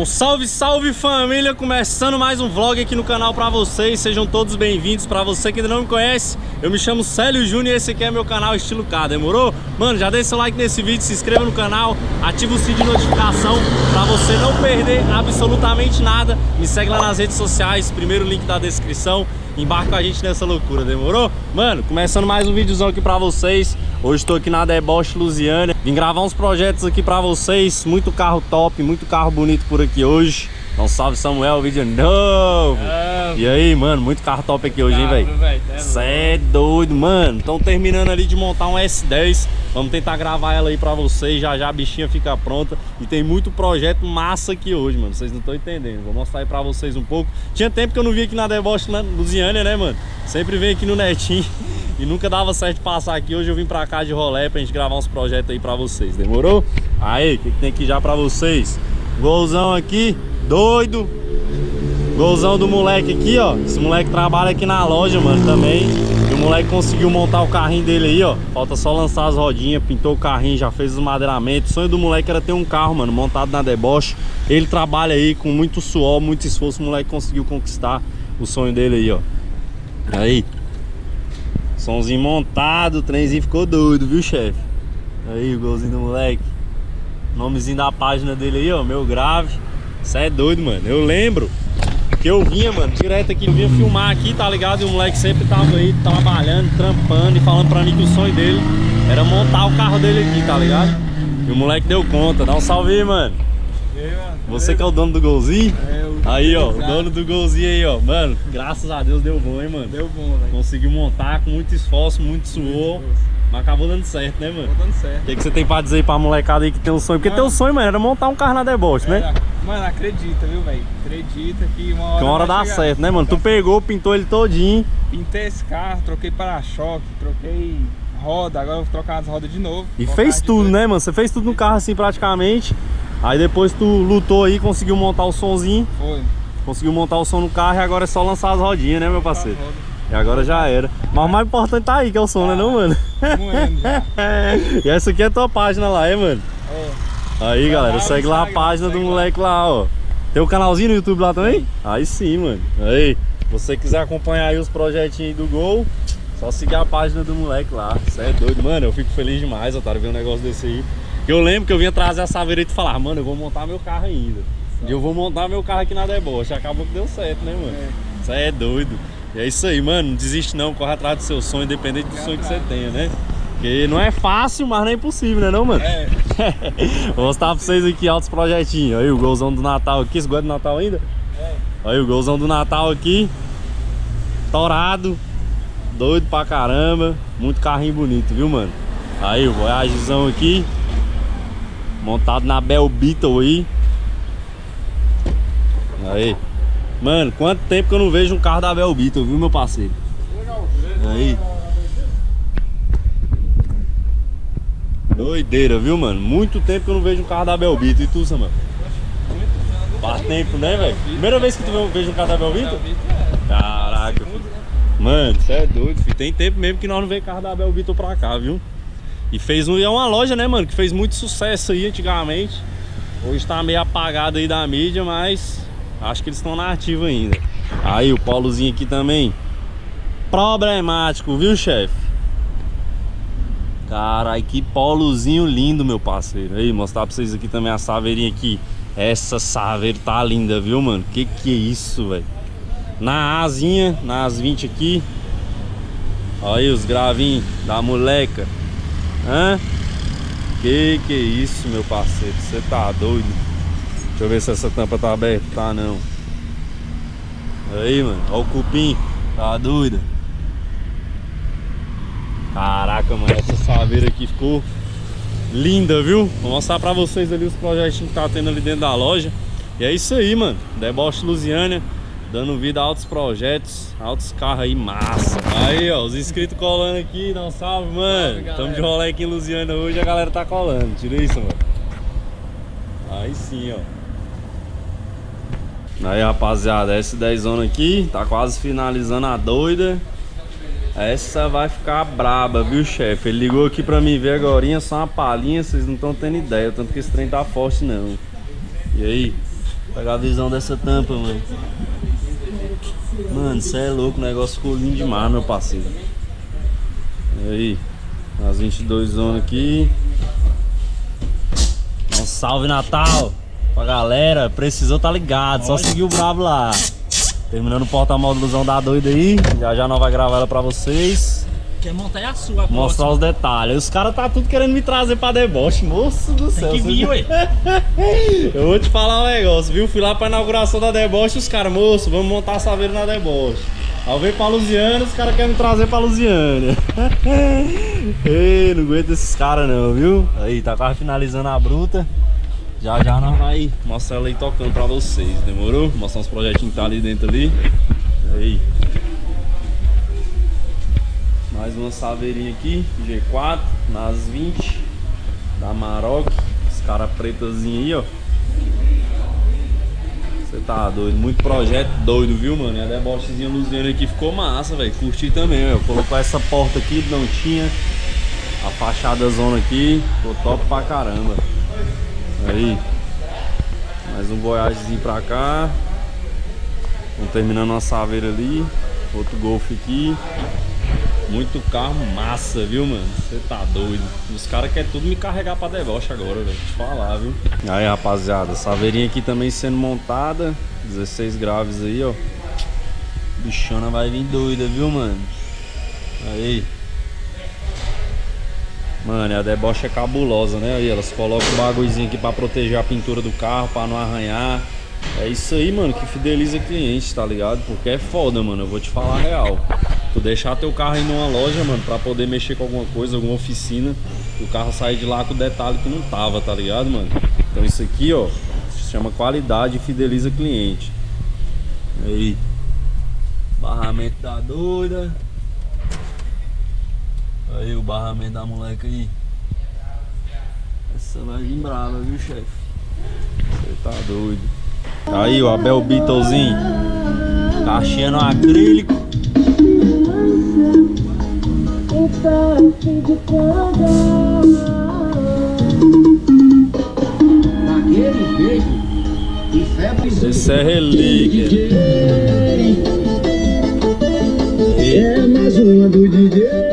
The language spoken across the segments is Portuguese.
salve, salve família, começando mais um vlog aqui no canal pra vocês. Sejam todos bem-vindos. Pra você que ainda não me conhece, eu me chamo Célio Júnior e esse aqui é meu canal Estilo K, demorou? Mano, já deixa seu like nesse vídeo, se inscreva no canal, ativa o sininho de notificação pra você não perder absolutamente nada. Me segue lá nas redes sociais, primeiro link da descrição. Embarca com a gente nessa loucura, demorou? Mano, começando mais um videozão aqui pra vocês. Hoje estou aqui na Deboche, Lusiânia. Vim gravar uns projetos aqui pra vocês. Muito carro top, muito carro bonito por aqui hoje. Então salve Samuel, vídeo novo. E aí, mano, muito carro top aqui hoje, hein, velho? Cê é doido, mano. Estão terminando ali de montar um S10. Vamos tentar gravar ela aí pra vocês. Já já a bichinha fica pronta. E tem muito projeto massa aqui hoje, mano. Vocês não estão entendendo. Vou mostrar aí pra vocês um pouco. Tinha tempo que eu não vim aqui na Deboche, na Lusiânia, né, mano? Sempre venho aqui no Netinho. E nunca dava certo passar aqui. Hoje eu vim pra cá de rolê pra gente gravar uns projetos aí pra vocês. Demorou? Aí, o que tem aqui já pra vocês? Golzão aqui, doido. Golzão do moleque aqui, ó. Esse moleque trabalha aqui na loja, mano, também. E o moleque conseguiu montar o carrinho dele aí, ó. Falta só lançar as rodinhas, pintou o carrinho, já fez os madeiramentos. O sonho do moleque era ter um carro, mano, montado na Deboche. Ele trabalha aí com muito suor, muito esforço. O moleque conseguiu conquistar o sonho dele aí, ó. Aí. Somzinho montado, o trenzinho ficou doido, viu, chefe? Aí, o golzinho do moleque. Nomezinho da página dele aí, ó, meu grave. Isso é doido, mano. Eu lembro que eu vinha, mano, direto aqui. Eu vinha filmar aqui, tá ligado? E o moleque sempre tava aí, trabalhando, trampando e falando pra mim que o sonho dele era montar o carro dele aqui, tá ligado? E o moleque deu conta. Dá um salve aí, mano. E aí, mano? Você que é o dono do golzinho? É, aí, ó, o dono do golzinho aí, ó. Mano, graças a Deus deu bom, hein, mano? Deu bom, velho. Conseguiu montar com muito esforço, muito suor. Mas acabou dando certo, né, mano? Acabou dando certo. O que você tem pra dizer aí pra molecada aí que tem um sonho? Porque teu sonho, mano, era montar um carro na Deboche, né? Mano, acredita, viu, velho? Acredita que uma hora dá certo, né, mano? Tu pegou, pintou ele todinho. Pintei esse carro, troquei para-choque, troquei roda, agora eu vou trocar as rodas de novo. E fez tudo, né, mano? Você fez tudo no carro assim praticamente. Aí depois tu lutou aí, conseguiu montar o somzinho. Foi. Conseguiu montar o som no carro e agora é só lançar as rodinhas, né, meu parceiro? E agora já era. Mas o mais importante tá aí, que é o som, né, não, mano? Moendo já. E essa aqui é a tua página lá, hein, mano? É. Aí, galera, segue lá a página do moleque lá, ó. Tem um canalzinho no YouTube lá também? Sim. Aí sim, mano. Aí, se você quiser acompanhar aí os projetinhos do Gol, só seguir a página do moleque lá. Você é doido, mano. Eu fico feliz demais, otário, ver um negócio desse aí. Eu lembro que eu vinha trazer a Saveira e tu falar, mano, eu vou montar meu carro ainda. E eu vou montar meu carro aqui na Deboche. Acabou que deu certo, né, mano? Você é doido. E é isso aí, mano. Não desiste não, corre atrás do seu sonho, independente do sonho que você tenha, né? Porque não é fácil, mas não é impossível, né não, mano? É. Vou mostrar pra vocês aqui altos projetinhos. Aí o golzão do Natal aqui, você gosta do Natal ainda? É. Aí o golzão do Natal aqui, torado, doido pra caramba. Muito carrinho bonito, viu, mano? Aí o Voyagezão aqui, montado na Bell Beetle aí. Aí. Mano, quanto tempo que eu não vejo um carro da Bell Beetle, viu, meu parceiro? Aí. Doideira, viu, mano? Muito tempo que eu não vejo um carro da Bell Beetle. E tu, Samuel? Faz tempo, né, velho? Primeira vez que tu vejo um carro da Bell Beetle? Caraca, filho. Mano, você é doido, filho. Tem tempo mesmo que nós não vemos carro da Bell Beetle pra cá, viu? E fez é uma loja, né, mano? Que fez muito sucesso aí antigamente. Hoje tá meio apagado aí da mídia, mas acho que eles estão na ativa ainda. Aí o polozinho aqui também problemático, viu, chefe? Carai, que polozinho lindo, meu parceiro. Aí, mostrar pra vocês aqui também a saveirinha aqui. Essa saveira tá linda, viu, mano? Que é isso, velho? Na asinha, nas 20 aqui. Aí os gravinhos da moleca. Hã? Que é isso, meu parceiro? Você tá doido? Deixa eu ver se essa tampa tá aberta. Tá não. Aí, mano, ó o cupim. Tá doido? Caraca, mano, essa saveira aqui ficou linda, viu? Vou mostrar pra vocês ali os projetinhos que tá tendo ali dentro da loja. E é isso aí, mano. Deboche Lusiânia, dando vida a altos projetos, altos carros aí, massa. Aí, ó, os inscritos colando aqui, dá um salve, mano. Tamo de rolê aqui em Lusiânia hoje, a galera tá colando. Tira isso, mano. Aí sim, ó. Aí, rapaziada, S10 aqui, tá quase finalizando a doida. Essa vai ficar braba, viu, chefe? Ele ligou aqui pra mim ver agorinha, só uma palhinha, vocês não estão tendo ideia, tanto que esse trem tá forte não. E aí? Pegar a visão dessa tampa, mano. Mano, cê é louco, o negócio ficou lindo demais, meu parceiro. E aí, as 22 zonas aqui. Um salve Natal pra galera, precisou tá ligado, só seguir o brabo lá. Terminando o porta-módulozão da doida aí, já nós vai gravar ela pra vocês. Quer montar a sua, mostrar os detalhes. Os caras tá tudo querendo me trazer pra deboche, moço do céu. Tem que vir, ué. Eu vou te falar um negócio, viu? Fui lá pra inauguração da deboche e os caras, moço, vamos montar a saveira na deboche. Ao ver pra Lusiana, os caras querem me trazer pra Lusiana. Ei, não aguento esses caras não, viu? Aí, tá quase finalizando a bruta. Já nós vai mostrar ela aí tocando pra vocês, demorou? Mostrar uns projetinhos que tá ali dentro ali. Aí. Mais uma saveirinha aqui, G4, nas 20, da Maroc. Os caras pretazinhos aí, ó. Você tá doido, muito projeto doido, viu, mano? E a debochezinha Luziana aqui ficou massa, velho. Curti também, velho. Colocou essa porta aqui, não tinha. A fachada zona aqui, ficou top pra caramba. Aí, mais um Voyagezinho pra cá. Estamos terminando uma saveira ali. Outro Golf aqui. Muito carro massa, viu, mano? Você tá doido. Os caras querem tudo me carregar pra deboche agora, velho. Deixa eu falar, viu? Aí, rapaziada, saveirinha aqui também sendo montada. 16 graves aí, ó. Bichona vai vir doida, viu, mano? Aí. Mano, a deboche é cabulosa, né? Aí elas colocam o bagulhozinho aqui pra proteger a pintura do carro, pra não arranhar. É isso aí, mano, que fideliza cliente, tá ligado? Porque é foda, mano, eu vou te falar a real. Tu deixar teu carro aí numa loja, mano, pra poder mexer com alguma coisa, alguma oficina, o carro sair de lá com o detalhe que não tava, tá ligado, mano? Então isso aqui, ó, se chama qualidade e fideliza cliente. Aí, barramento da doida. Aí o barramento da moleca aí. Essa vai vir brava, viu, chefe? Você tá doido. Aí o Abel Beetlezinho. Caixinha no acrílico. Esse é relíquia. É mais uma do DJ.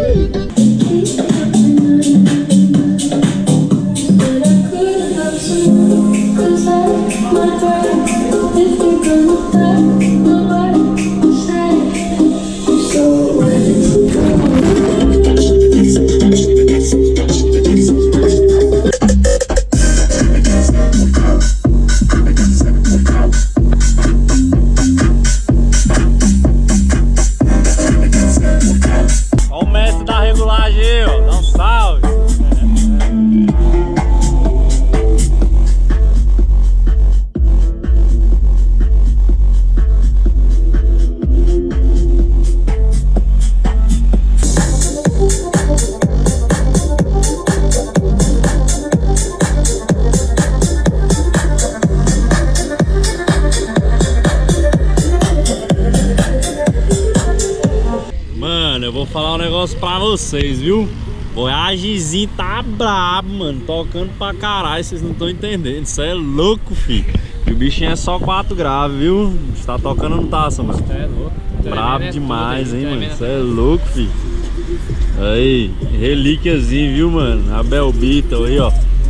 Falar um negócio pra vocês, viu? Voyagezinho tá brabo, mano. Tocando pra caralho, vocês não estão entendendo. Isso é louco, filho. E o bichinho é só 4 graves, viu? Está tocando no taça, mano. É louco. Brabo demais, hein, mano. Isso é louco, filho. Aí, relíquiazinho, viu, mano? Abel Beetle aí, ó.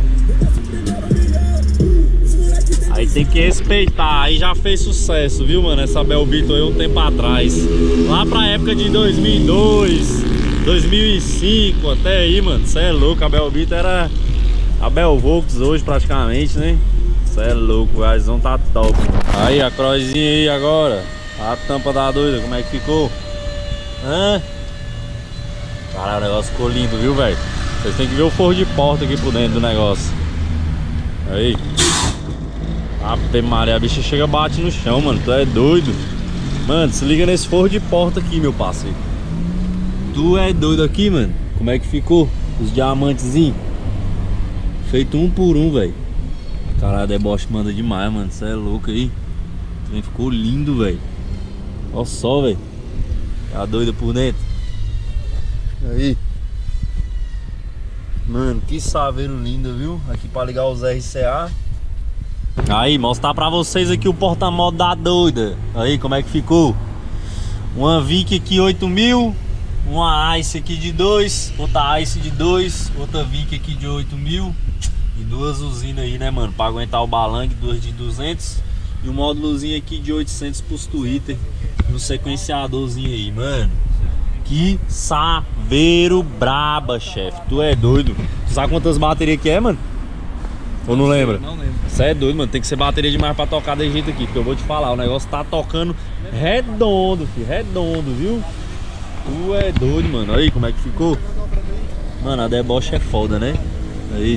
Aí tem que respeitar, aí já fez sucesso, viu, mano? Essa Abel Beetle aí um tempo atrás. Lá pra época de 2002, 2005, até aí, mano. Cê é louco, a Abel Beetle era a Bel Volks hoje praticamente, né? Cê é louco, a visão tá top. Aí, a crozinha aí agora. A tampa da doida, como é que ficou? Hã? Caralho, o negócio ficou lindo, viu, velho? Vocês tem que ver o forro de porta aqui por dentro do negócio. Aí. Ave Maria, a bicha chega e bate no chão, mano. Tu é doido. Mano, se liga nesse forro de porta aqui, meu parceiro. Tu é doido aqui, mano. Como é que ficou? Os diamantezinhos. Feito um por um, velho. Caralho, a deboche manda demais, mano. Você é louco aí. Ficou lindo, velho. Olha só, velho. Tá doida por dentro. Aí. Mano, que saveiro lindo, viu? Aqui pra ligar os RCA. Aí, mostrar pra vocês aqui o porta-moto da doida. Aí, como é que ficou? Uma Vic aqui 8.000, uma Ice aqui de 2, outra Ice de 2, outra Vic aqui de 8.000 e duas usinas aí, né, mano, pra aguentar o balangue, duas de 200 e um módulozinho aqui de 800 pros Twitter e um sequenciadorzinho aí, mano. Que saveiro braba, chefe. Tu é doido. Tu sabe quantas baterias que é, mano? Ou não lembra? Não lembro. Você é doido, mano. Tem que ser bateria demais pra tocar desse jeito aqui. Porque eu vou te falar, o negócio tá tocando redondo, filho. Redondo, viu? Tu é doido, mano. Aí como é que ficou? Mano, a deboche é foda, né? Aí.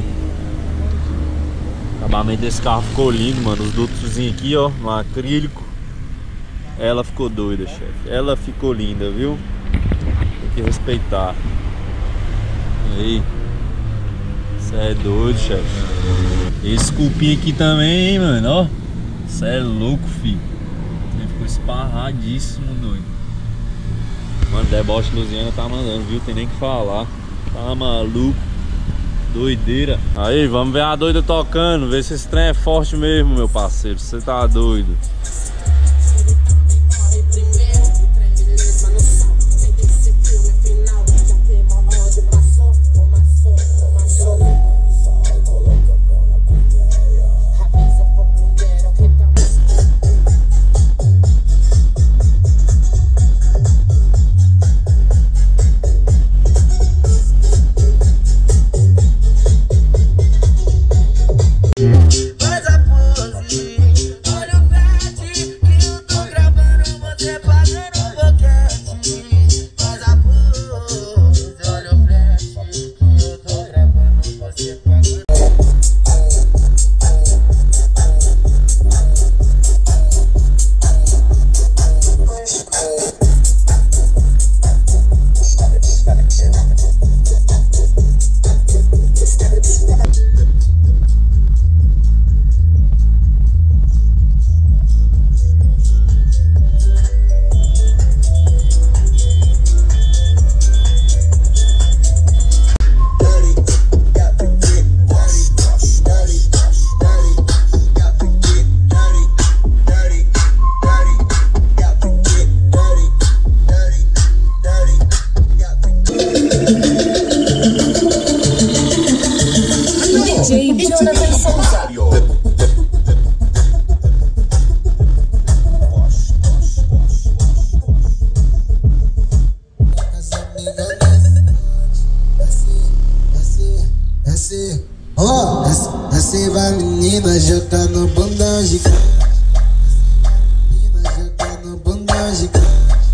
O acabamento desse carro ficou lindo, mano. Os dutozinhos aqui, ó, no acrílico. Ela ficou doida, chefe. Ela ficou linda, viu? Tem que respeitar. Aí. Você é doido, chefe. Esse cupim aqui também, hein, mano, ó. Você é louco, filho. Ele ficou esparradíssimo, doido. Mano, deboche Luziana tá mandando, viu? Tem nem que falar. Tá maluco. Doideira. Aí, vamos ver a doida tocando. Ver se esse trem é forte mesmo, meu parceiro. Você tá doido. Desce vai menina jogando bunda gigante. Menina jogando bunda gigante.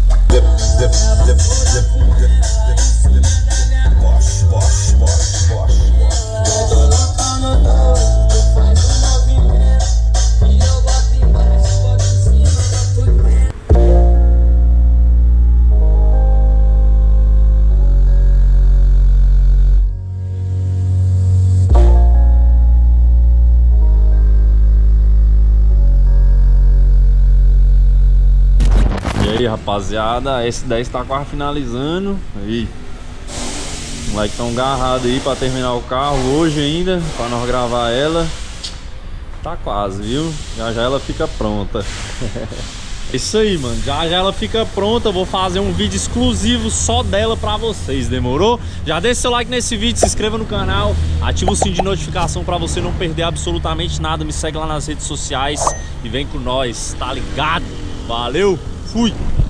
E aí, rapaziada, a S10 está quase finalizando. Aí, os moleques estão agarrados aí para terminar o carro hoje ainda, para nós gravar ela. Tá quase, viu? Já já ela fica pronta. Isso aí, mano, já já ela fica pronta. Vou fazer um vídeo exclusivo só dela pra vocês, demorou? Já deixa seu like nesse vídeo, se inscreva no canal, ativa o sininho de notificação pra você não perder absolutamente nada. Me segue lá nas redes sociais e vem com nós, tá ligado? Valeu, fui!